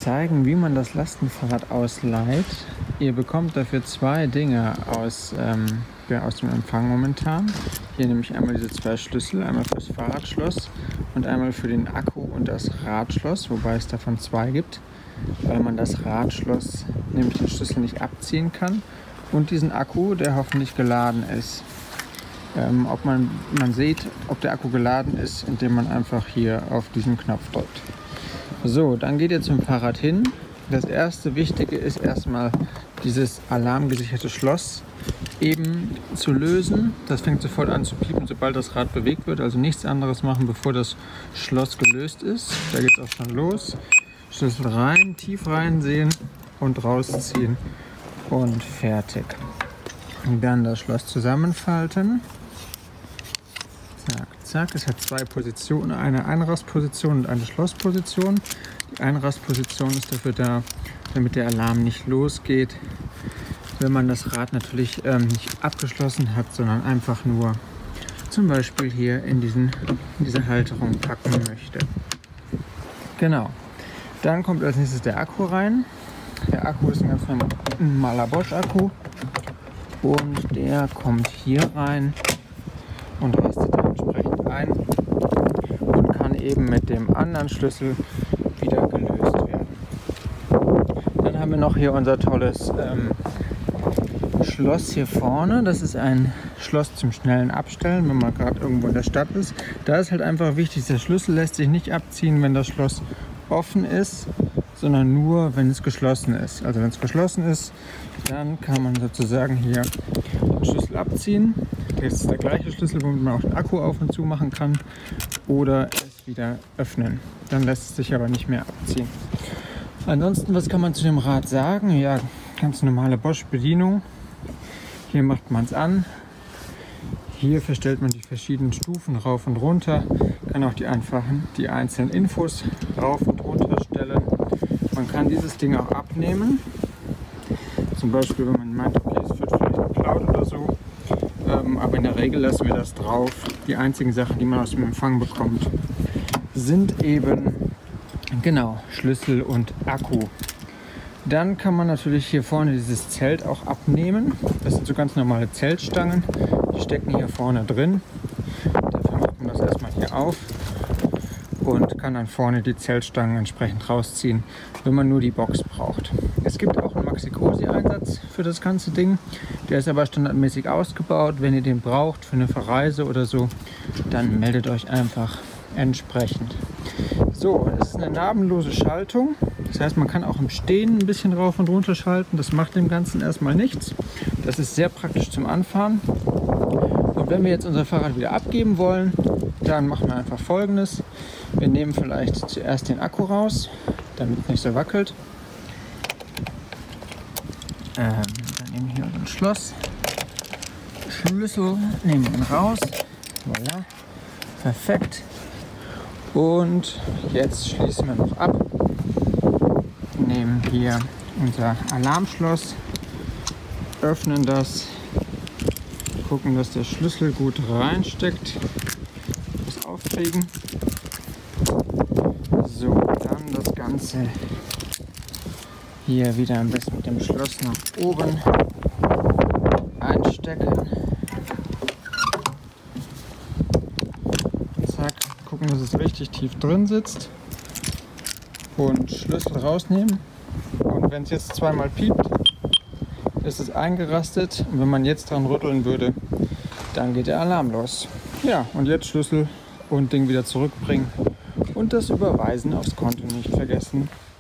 Zeigen, wie man das Lastenfahrrad ausleiht. Ihr bekommt dafür zwei Dinge aus dem Empfang momentan. Hier nämlich einmal diese zwei Schlüssel, einmal fürs Fahrradschloss und einmal für den Akku und das Radschloss, wobei es davon zwei gibt, weil man das Radschloss, nämlich den Schlüssel, nicht abziehen kann, und diesen Akku, der hoffentlich geladen ist. Man sieht, ob der Akku geladen ist, indem man einfach hier auf diesen Knopf drückt. So, dann geht ihr zum Fahrrad hin. Das erste Wichtige ist erstmal dieses alarmgesicherte Schloss eben zu lösen. Das fängt sofort an zu piepen, sobald das Rad bewegt wird. Also nichts anderes machen, bevor das Schloss gelöst ist. Da geht es auch schon los. Schlüssel rein, tief reinsehen und rausziehen und fertig. Und dann das Schloss zusammenfalten. Zack, zack. Es hat zwei Positionen, eine Einrastposition und eine Schlossposition. Die Einrastposition ist dafür da, damit der Alarm nicht losgeht, wenn man das Rad natürlich nicht abgeschlossen hat, sondern einfach nur zum Beispiel hier in diese Halterung packen möchte. Genau. Dann kommt als nächstes der Akku rein. Der Akku ist ein ganz normaler Bosch-Akku und der kommt hier rein und rastet entsprechend ein und kann eben mit dem anderen Schlüssel wieder gelöst werden. Dann haben wir noch hier unser tolles Schloss hier vorne. Das ist ein Schloss zum schnellen Abstellen, wenn man gerade irgendwo in der Stadt ist. Da ist halt einfach wichtig, der Schlüssel lässt sich nicht abziehen, wenn das Schloss offen ist, sondern nur, wenn es geschlossen ist. Also wenn es geschlossen ist, dann kann man sozusagen hier den Schlüssel abziehen. Das ist der gleiche Schlüssel, womit man auch den Akku auf und zu machen kann, oder es wieder öffnen. Dann lässt es sich aber nicht mehr abziehen. Ansonsten, was kann man zu dem Rad sagen? Ja, ganz normale Bosch-Bedienung. Hier macht man es an. Hier verstellt man die verschiedenen Stufen rauf und runter. Kann auch die einzelnen Infos rauf und runter stellen. Man kann dieses Ding auch abnehmen. Zum Beispiel, wenn man meint, okay, es wird vielleicht geklaut oder so. Aber in der Regel lassen wir das drauf. Die einzigen Sachen, die man aus dem Empfang bekommt, sind eben genau Schlüssel und Akku. Dann kann man natürlich hier vorne dieses Zelt auch abnehmen. Das sind so ganz normale Zeltstangen. Die stecken hier vorne drin. Dafür macht man das erstmal hier auf und kann dann vorne die Zeltstangen entsprechend rausziehen, wenn man nur die Box braucht. Es gibt auch einen Maxi-Cosi-Einsatz für das ganze Ding. Der ist aber standardmäßig ausgebaut. Wenn ihr den braucht für eine Verreise oder so, dann meldet euch einfach entsprechend. So, es ist eine nabenlose Schaltung. Das heißt, man kann auch im Stehen ein bisschen rauf und runter schalten. Das macht dem Ganzen erstmal nichts. Das ist sehr praktisch zum Anfahren. Und wenn wir jetzt unser Fahrrad wieder abgeben wollen, dann machen wir einfach Folgendes. Wir nehmen vielleicht zuerst den Akku raus, damit es nicht so wackelt. Dann nehmen wir hier unseren Schloss. Schlüssel nehmen wir ihn raus. Voilà. Perfekt. Und jetzt schließen wir noch ab. Nehmen hier unser Alarmschloss, öffnen das, gucken, dass der Schlüssel gut reinsteckt, das aufkriegen. So, dann das Ganze hier wieder am besten mit dem Schloss nach oben einstecken. Zack, gucken, dass es richtig tief drin sitzt. Und Schlüssel rausnehmen. Und wenn es jetzt zweimal piept, ist es eingerastet. Und wenn man jetzt dran rütteln würde, dann geht der Alarm los. Ja, und jetzt Schlüssel und Ding wieder zurückbringen. Und das Überweisen aufs Konto nicht vergessen.